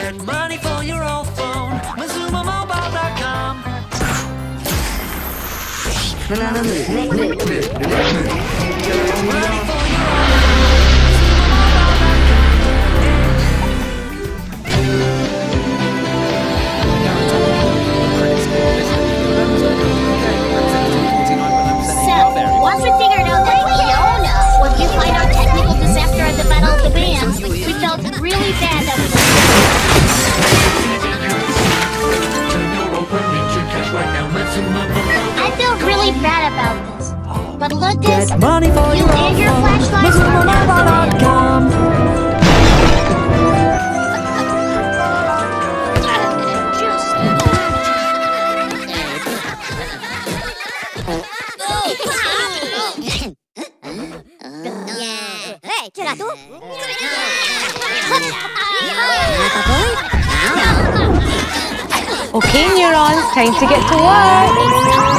Get money for your old phone. MazumaMobile.com. Once we figured out that Fiona was behind our technical disaster at the Battle of the Bands, we felt really bad that I feel really bad about this. But Lucas, Get money for you and your flashlights are MazumaMobile.com. Okay, neurons, time to get to work.